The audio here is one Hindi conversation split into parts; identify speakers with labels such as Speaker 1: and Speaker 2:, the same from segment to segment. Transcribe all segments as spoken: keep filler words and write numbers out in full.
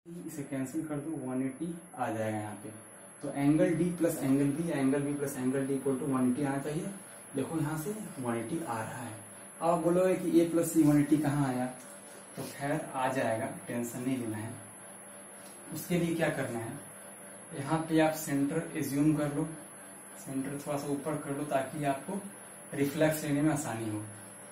Speaker 1: इसे कैंसिल कर दो, वन एटी आ जाएगा यहाँ पे। तो angle D plus angle B, angle B plus angle D equal to one eighty आना चाहिए। देखो यहाँ से वन एटी आ रहा है। अब आप बोलोगे कि A plus C one eighty कहाँ आया, तो खैर आ जाएगा, टेंशन नहीं लेना है। उसके लिए क्या करना है, यहाँ पे आप सेंटर एज्यूम कर लो, सेंटर थोड़ा सा ऊपर कर लो ताकि आपको रिफ्लेक्स लेने में आसानी हो।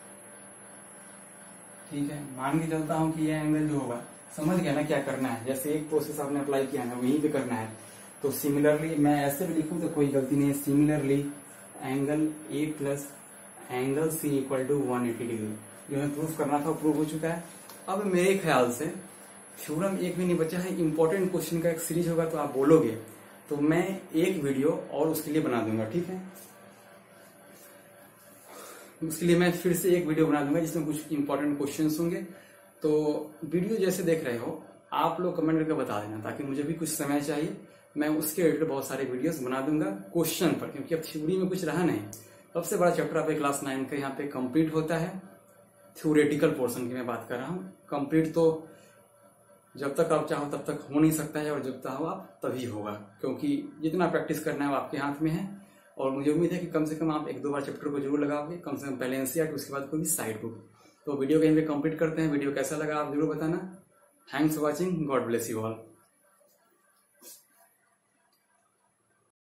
Speaker 1: ठीक है, मान के चलता हूँ कि यह एंगल जो होगा, समझ गया ना क्या करना है। जैसे एक प्रोसेस आपने अप्लाई किया है वहीं पे करना है। तो सिमिलरली मैं ऐसे भी लिखूं तो कोई गलती नहीं है। Similarly angle A plus angle C equal to one eighty degree, जो है प्रूफ करना था, प्रूफ हो चुका है। अब मेरे ख्याल से थ्योरम एक भी नहीं बचा है। इंपॉर्टेंट क्वेश्चन का एक सीरीज होगा तो आप बोलोगे तो मैं एक वीडियो और उसके लिए बना दूंगा। ठीक है, उसके लिए मैं फिर से एक वीडियो बना दूंगा जिसमें कुछ इंपॉर्टेंट क्वेश्चंस होंगे। तो वीडियो जैसे देख रहे हो आप लोग कमेंट करके बता देना, ताकि मुझे भी कुछ समय चाहिए, मैं उसके रिलेटेड बहुत सारे वीडियोस बना दूंगा क्वेश्चन पर, क्योंकि अब थ्योरी में कुछ रहा नहीं। सबसे बड़ा चैप्टर आपके क्लास नाइन का यहाँ पे कंप्लीट होता है। थ्योरेटिकल पोर्शन की मैं बात कर रहा हूँ। कंप्लीट तो जब तक आप चाहो तब तक हो नहीं सकता है, और जब चाहो आप तभी होगा, क्योंकि जितना प्रैक्टिस करना है वो आपके हाथ में है। और मुझे उम्मीद है कि कम से कम आप एक दो बार चैप्टर को जरूर लगाओगे, कम से कम पहले एनसीईआरटी, उसके बाद कोई भी साइड बुक। तो वीडियो कहीं पे कंप्लीट करते हैं। वीडियो कैसा लगा आप जरूर बताना। Thanks for watching, God bless you all.